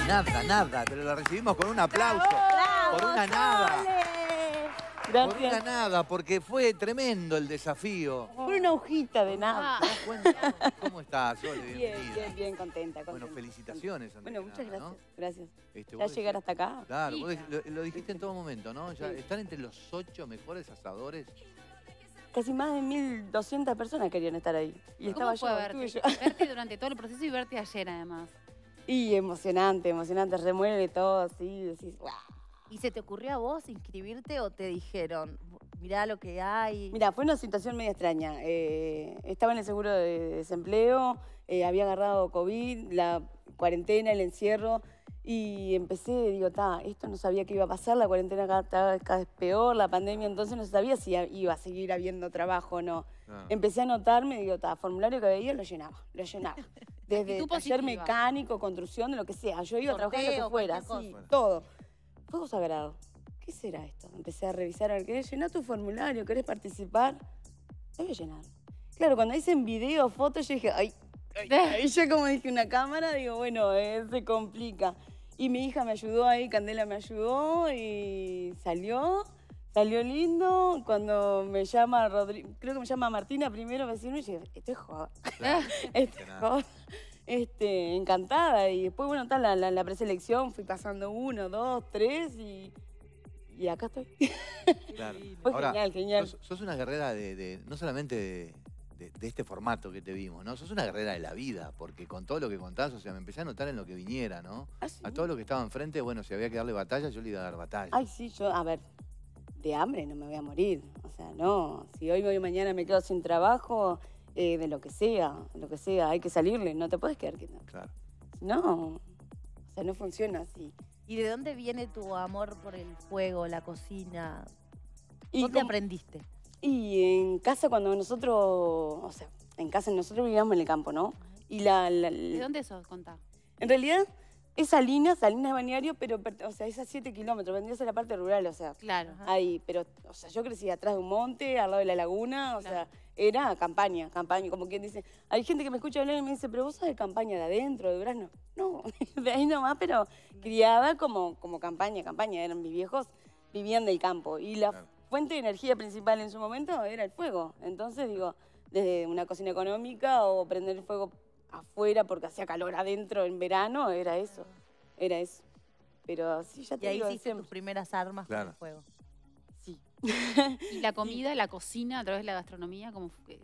Nada, pero la recibimos con un aplauso. ¡Bravo, Por una nada. Gracias. Por una nada, porque fue tremendo el desafío. Por una hojita de nada. ¿Te das cuenta? ¿Cómo estás, Sole? Bienvenida. Bien, contenta. Bueno, felicitaciones. Bueno, muchas gracias. ¿no? Gracias. Ya ¿Ya llegar hasta acá? Claro, vos lo dijiste en todo momento, ¿no? Ya están entre los 8 mejores asadores. Casi más de 1.200 personas querían estar ahí. Y estaba ¿Cómo fue estuve yo. verte durante todo el proceso y verte ayer, además? Y emocionante, remueve todo así, decís, ¡guau! ¿Y se te ocurrió a vos inscribirte o te dijeron, mirá lo que hay? Mira, fue una situación media extraña. Estaba en el seguro de desempleo, había agarrado COVID, la cuarentena, el encierro, y empecé, digo, esto no sabía qué iba a pasar, la cuarentena cada vez peor, la pandemia, entonces no sabía si iba a seguir habiendo trabajo o no. Empecé a anotarme, digo, formulario que veía, lo llenaba. Desde taller mecánico, construcción, de lo que sea. Yo iba a trabajar en lo que fuera, así, todo. Fuego sagrado. ¿Qué será esto? Empecé a revisar, a ver, ¿querés llenar tu formulario? ¿Querés participar? Lo voy a llenar. Claro, cuando dicen video, fotos, yo dije, ahí ya como dije una cámara, digo, bueno, se complica. Y mi hija me ayudó ahí, Candela me ayudó y salió lindo. Cuando me llama Rodrigo, creo que me llama Martina primero, vecino, y dije, esto es joda. Esto es joda. Encantada. Y después, bueno, está la preselección, fui pasando 1, 2, 3 y acá estoy. Claro. Fue Ahora, genial. Sos una guerrera no solamente de este formato que te vimos, ¿no? Sos una guerrera de la vida, porque con todo lo que contás, o sea, me empecé a notar en lo que viniera, ¿no? ¿Ah, sí? A todo lo que estaba enfrente, bueno, si había que darle batalla, yo le iba a dar batalla. Ay, sí, a ver, de hambre no me voy a morir. O sea, no, si hoy mañana me quedo sin trabajo, de lo que sea, hay que salirle, no te puedes quedar quieto. Claro. No, o sea, no funciona así. ¿Y de dónde viene tu amor por el fuego, la cocina? Y ¿Dónde aprendiste? Y en casa cuando nosotros, o sea, en casa nosotros vivíamos en el campo, ¿no? Y ¿De dónde sos? Contá. En realidad es Salinas es balneario, pero, o sea, es a 7 kilómetros, vendría a ser la parte rural, o sea. Claro. Ahí, pero, o sea, yo crecí atrás de un monte, al lado de la laguna, o sea, era campaña, como quien dice. Hay gente que me escucha hablar y me dice, pero vos sos de campaña de adentro, de Durazno. No, de ahí nomás, pero criada como campaña, eran mis viejos, vivían del campo. Y la fuente de energía principal en su momento era el fuego. Entonces, digo, desde una cocina económica o prender el fuego afuera porque hacía calor adentro en verano, era eso. Pero sí, ya te digo. Y ahí hiciste tus primeras armas con el fuego. Sí. ¿Y la comida, la cocina, a través de la gastronomía, cómo fue?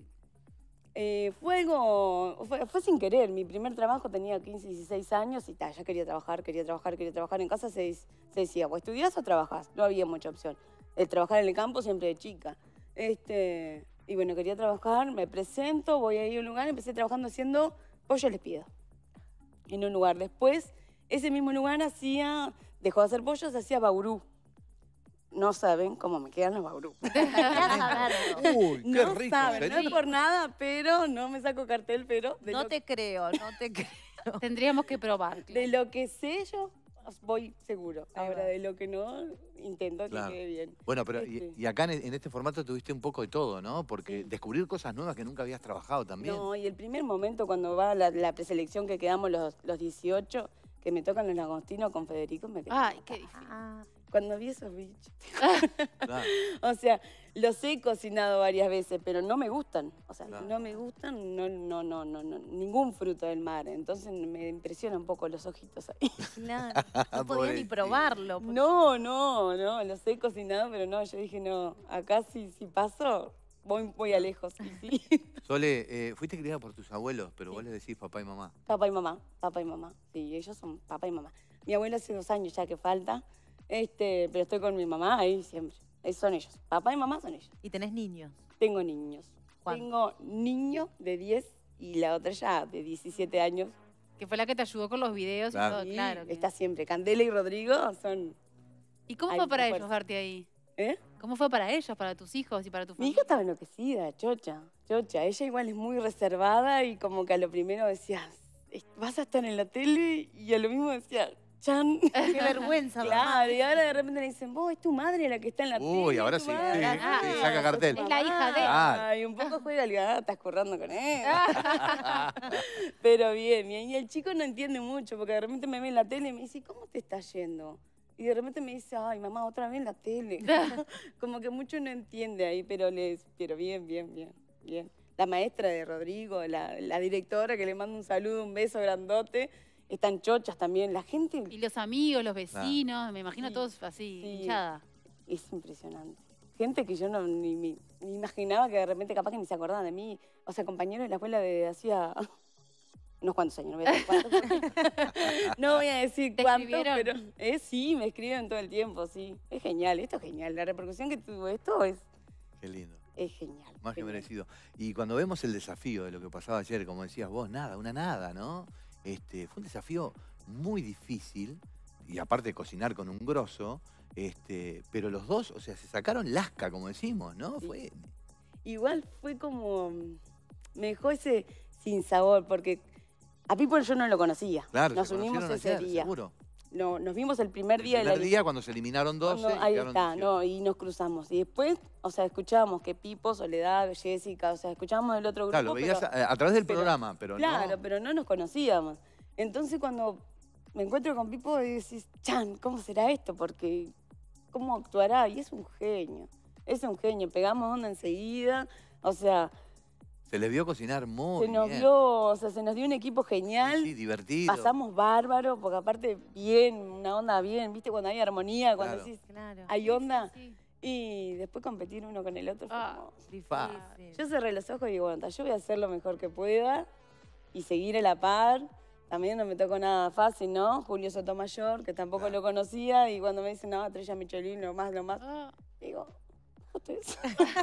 Fuego, fue sin querer. Mi primer trabajo tenía 15, 16 años y ya quería trabajar. En casa se decía, o estudiás o trabajás. No había mucha opción. El trabajar en el campo siempre de chica. Y bueno, quería trabajar, me presento, voy a ir a un lugar, empecé trabajando haciendo pollo les pido. En un lugar. Después, ese mismo lugar dejó de hacer pollos, hacía baurú. No saben cómo me quedan los baurú. Uy, qué no rico. Saben, no es por nada, pero no me saco cartel, pero... No te creo. Tendríamos que probar. De lo que sé yo, voy seguro. Ahora, de lo que no, intento que quede bien. Bueno, pero y acá en este formato tuviste un poco de todo, ¿no? Porque descubrir cosas nuevas que nunca habías trabajado también. No, y el primer momento cuando va la preselección que quedamos los 18, que me tocan los lagostinos con Federico, me quedé. Ay, qué difícil. Cuando vi esos bichos. O sea, los he cocinado varias veces, pero no me gustan. O sea, no me gustan, no, ningún fruto del mar. Entonces me impresiona un poco los ojitos ahí. Claro, no podía ni probarlo. No, los he cocinado, pero no, yo dije, no, acá si paso, voy a lejos. Sí. Sole, fuiste criada por tus abuelos, pero vos les decís papá y mamá. Papá y mamá. Sí, ellos son papá y mamá. Mi abuela hace 2 años ya que falta. Pero estoy con mi mamá ahí siempre. Son ellos. Papá y mamá son ellos. ¿Y tenés niños? Tengo niños. Tengo niño de 10 y la otra ya de 17 años. Que fue la que te ayudó con los videos y todo, claro. Está siempre. Candela y Rodrigo son... ¿Y cómo fue para ellos verte ahí? ¿Cómo fue para ellos, para tus hijos y para tu familia? Mi hija estaba enloquecida, chocha. Ella igual es muy reservada y como que a lo primero decía, vas a estar en la tele y a lo mismo decía... Chan. Qué vergüenza. Claro, y ahora de repente le dicen, vos, es tu madre la que está en la tele. Uy, ahora tu sí, madre". sí, saca cartel. Es la hija de. Ay, un poco juega al gato, estás currando con él. Pero bien, bien. Y el chico no entiende mucho, porque de repente me ve en la tele y me dice, ¿cómo te está yendo? Y de repente me dice, ay, mamá, otra vez en la tele. Como que mucho no entiende ahí, pero bien, bien, bien, bien. La maestra de Rodrigo, la directora, que le mando un saludo, un beso grandote. Están chochas también. La gente... Y los amigos, los vecinos, me imagino todos así, hinchada. Es impresionante. Gente que yo ni me imaginaba que de repente capaz que ni se acordaban de mí. O sea, compañeros de la escuela de hacía unos cuantos años, no voy a decir cuántos. No voy a decir cuántos, pero sí, me escriben todo el tiempo, sí. Es genial, esto es genial. La repercusión que tuvo esto es... Qué lindo. Es genial. Más que merecido. Y cuando vemos el desafío de lo que pasaba ayer, como decías vos, una nada, ¿no? Fue un desafío muy difícil, y aparte de cocinar con un grosso, pero los dos, o sea, se sacaron lasca, como decimos, ¿no? Sí. Igual fue como... Me dejó ese sinsabor, porque a Pipo yo no lo conocía. Claro, nos unimos ese día. Seguro. No, nos vimos el primer día. El primer día cuando se eliminaron 12. Ahí está, no, y nos cruzamos. Y después, o sea, escuchábamos que Pipo, Soledad, Jessica, o sea, escuchábamos del otro grupo. Claro, lo veías a través del programa, pero claro, pero no nos conocíamos. Entonces cuando me encuentro con Pipo, decís, Chan, ¿cómo será esto? Porque, ¿cómo actuará? Y es un genio, pegamos onda enseguida, o sea... Se les vio cocinar muy bien. Se nos dio un equipo genial. Sí, divertido. Pasamos bárbaro, porque aparte bien, una onda bien, ¿viste? Cuando hay armonía, cuando decís, hay onda. Sí. Y después competir uno con el otro fue como... Difícil. Yo cerré los ojos y digo, bueno, yo voy a hacer lo mejor que pueda y seguir a la par. También no me tocó nada fácil, ¿no? Julio Sotomayor, que tampoco lo conocía, y cuando me dicen, no, Trella Michelin, lo más, digo, justo eso.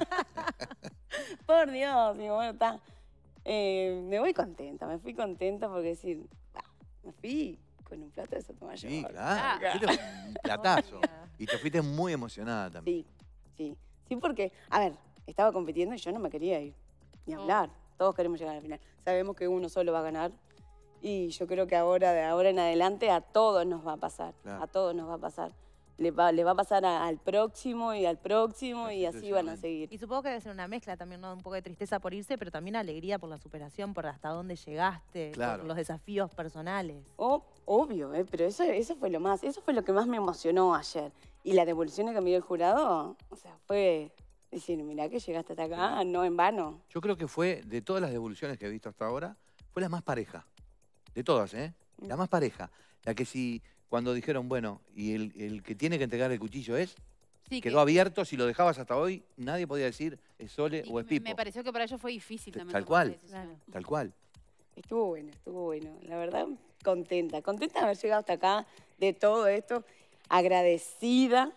Por Dios, digo, bueno, está. Me fui contenta porque decir, me fui con un plato de Sotomayor. Sí, claro, un platazo. Y te fuiste muy emocionada también. Sí, porque, a ver, estaba compitiendo y yo no me quería ir, ni hablar. Todos queremos llegar al final. Sabemos que uno solo va a ganar. Y yo creo que de ahora en adelante a todos nos va a pasar. Claro. A todos nos va a pasar. Le va a pasar al próximo y al próximo y así van a seguir. Y supongo que debe ser una mezcla también, ¿no? Un poco de tristeza por irse, pero también alegría por la superación, por hasta dónde llegaste, por los desafíos personales. Obvio, pero eso fue lo más, eso fue lo que más me emocionó ayer. Y la devolución que me dio el jurado, o sea, fue decir, mirá que llegaste hasta acá, no en vano. Yo creo que fue, de todas las devoluciones que he visto hasta ahora, fue la más pareja. De todas, ¿eh? La más pareja. La que si... Cuando dijeron, bueno, y el que tiene que entregar el cuchillo quedó abierto, si lo dejabas hasta hoy, nadie podía decir es Sole o es Pipo. Me pareció que para ellos fue difícil también. Tal cual, tal cual. Estuvo bueno. La verdad, contenta de haber llegado hasta acá, de todo esto. Agradecida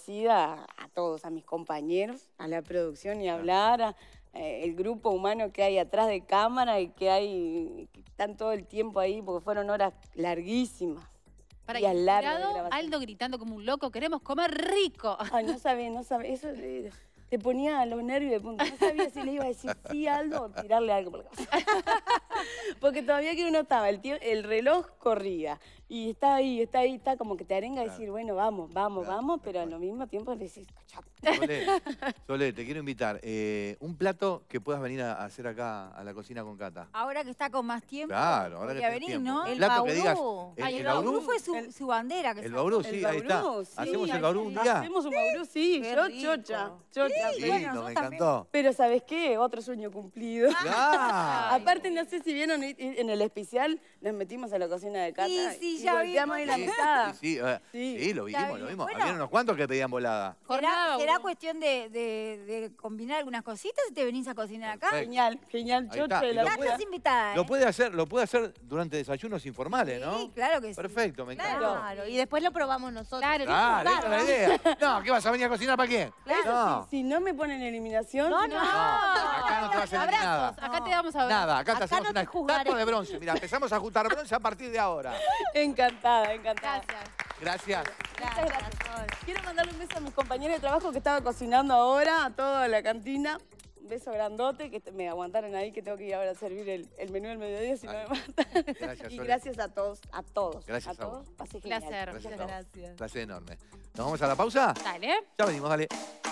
a todos, a mis compañeros, a la producción y hablar, el grupo humano que hay atrás de cámara y que están todo el tiempo ahí, porque fueron horas larguísimas. Para ir Aldo gritando como un loco, queremos comer rico. Ay, no sabía. Eso te ponía los nervios de punta. No sabía si le iba a decir sí a Aldo o tirarle algo por la cabeza. Porque todavía que uno estaba, el reloj corría. Y está ahí, está como que te arenga a decir, bueno, vamos, pero al mismo tiempo le decís, Sole, te quiero invitar. Un plato que puedas venir a hacer acá a la cocina con Cata. Ahora que está con más tiempo. Claro, ahora que está venir, ¿no? El baurú. El baurú fue su bandera. El baurú, sí, ahí está. ¿Hacemos el baurú un día? Hacemos un baurú, sí. Yo chocha. Lindo, me encantó. Pero ¿sabes qué? Otro sueño cumplido. Aparte, no sé si vieron en el especial, nos metimos a la cocina de Cata. Sí, ya vimos. Ahí la mesada. Sí, lo vimos. Había unos cuantos que pedían volada. ¿Será cuestión de combinar algunas cositas y te venís a cocinar acá? Genial, chocha. Estás invitada. Lo puede hacer durante desayunos informales, ¿no? Sí, claro que sí. Perfecto, me encanta. Claro, y después lo probamos nosotros. Claro, esa es la idea. No, ¿qué vas a venir a cocinar para quién? Claro, si no me ponen eliminación. No, acá no te vas a hacer nada. Acá te vamos a ver. Nada, acá te hacemos una estatua de bronce. Mira, empezamos a juntar bronce a partir de ahora. Encantada. Gracias. Muchas gracias. Quiero mandarle un beso a mis compañeros de trabajo que estaba cocinando ahora, a toda la cantina. beso grandote, que me aguantaron ahí, que tengo que ir ahora a servir el menú del mediodía, si no me matan. Gracias, y gracias a todos, Gracias a todos. Pasé genial. Placer. Gracias. Placer enorme. ¿Nos vamos a la pausa? Dale. Ya venimos, dale.